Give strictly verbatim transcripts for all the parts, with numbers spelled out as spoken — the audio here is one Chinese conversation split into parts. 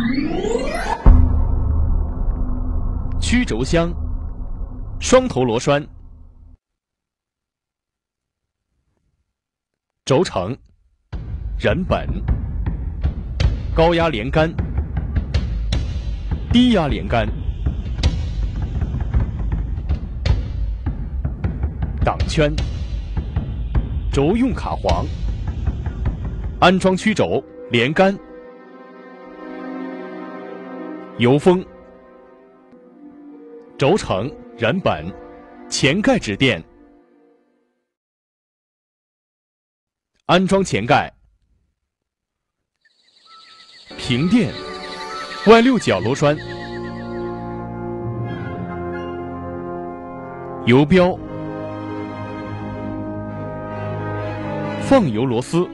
曲轴箱、双头螺栓、轴承、人本、高压连杆、低压连杆、挡圈、轴用卡簧、安装曲轴、连杆、油封、轴承、人本、前盖指垫、安装前盖、平垫、外六角螺栓、油标、放油螺丝、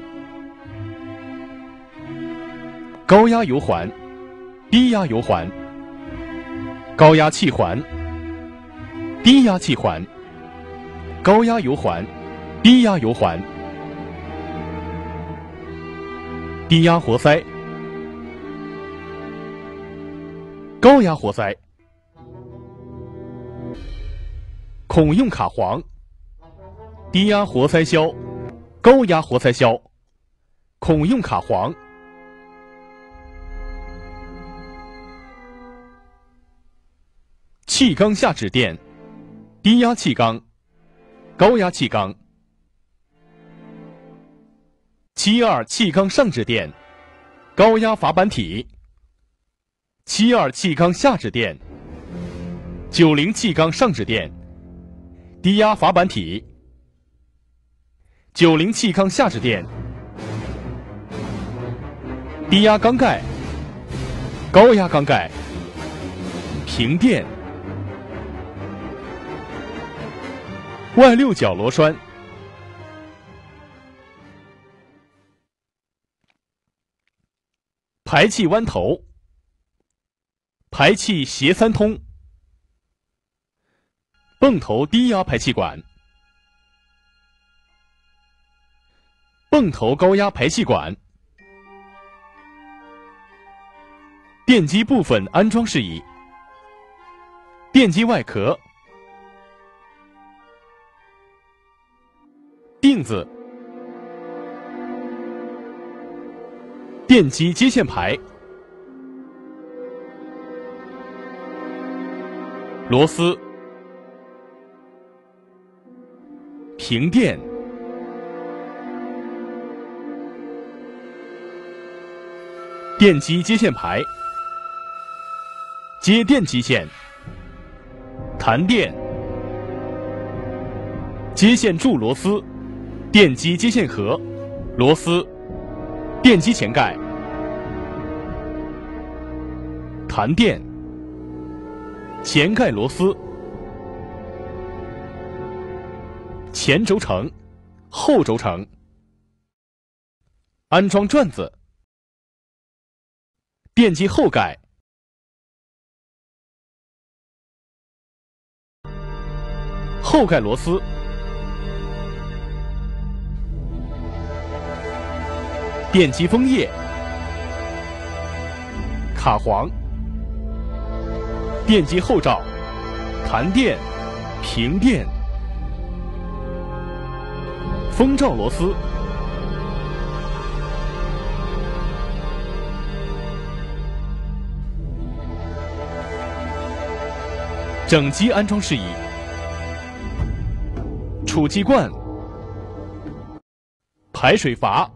高压油环、低压油环、高压气环、低压气环、高压油环、低压油环、低压活塞、高压活塞、孔用卡簧、低压活塞销、高压活塞销、孔用卡簧、气缸下指垫、低压气缸、高压气缸、七二气缸上指垫、高压阀板体、七二气缸下指垫、九零气缸上指垫、低压阀板体、九零气缸下指垫、低压缸盖、高压缸盖、平垫、外六角螺栓、排气弯头、排气斜三通、泵头低压排气管、泵头高压排气管、电机部分安装事宜。电机外壳、钉子、电机接线排、螺丝、平垫、电机接线排、接电机线、弹垫、接线柱螺丝、电机接线盒、螺丝、电机前盖、弹垫、前盖螺丝、前轴承、后轴承、安装转子、电机后盖、后盖螺丝、电机封叶、卡簧、电机后罩、弹垫、平垫、封罩螺丝、整机安装事宜。储气罐、排水阀、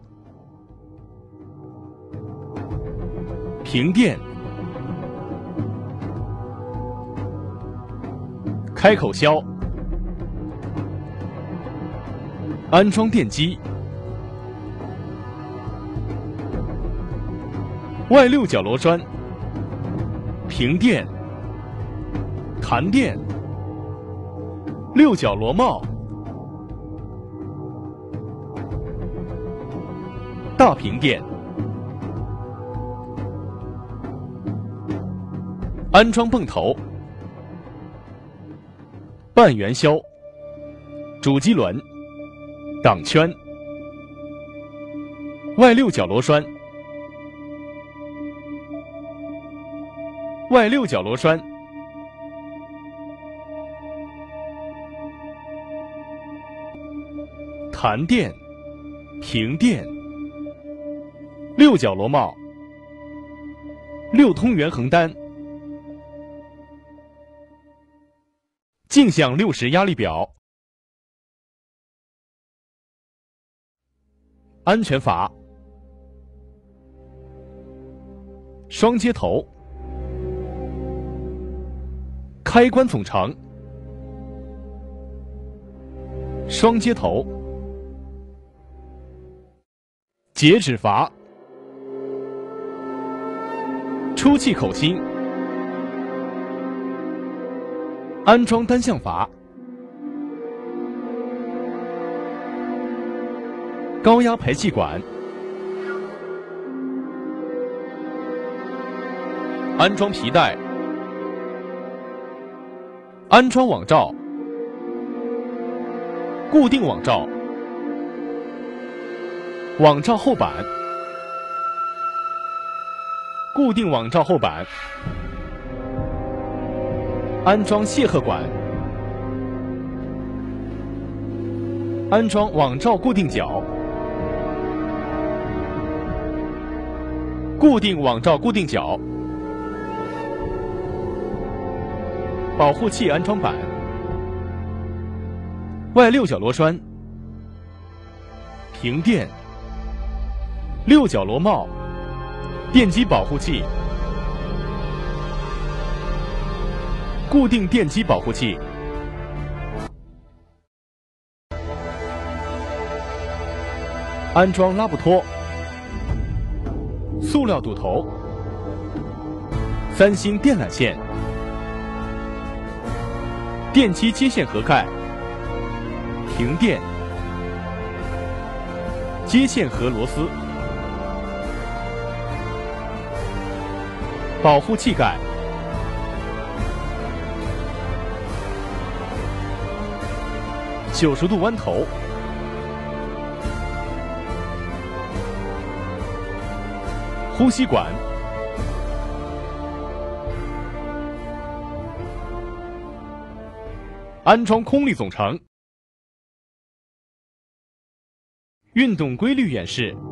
平垫、开口销、安装电机、外六角螺栓、平垫、弹垫、六角螺帽、大平垫、安装泵头、半圆销、主机轮、挡圈、外六角螺栓、 外六角螺栓。弹垫、平垫、六角螺帽、六通圆横单、径向六十压力表、安全阀、双接头、开关总成、双接头、节止阀、出气口芯、安装单向阀、高压排气管、安装皮带、安装网罩、固定网罩、网罩后板、固定网罩后板、安装卸荷管、安装网罩固定角、固定网罩固定角、保护器安装板、外六角螺栓、平垫、六角螺帽、电机保护器、固定电机保护器、安装拉布托、塑料堵头、三星电缆线、电机接线盒盖、停电、接线盒螺丝、保护气盖、九十度弯头、呼吸管、安装空力总成。运动规律演示。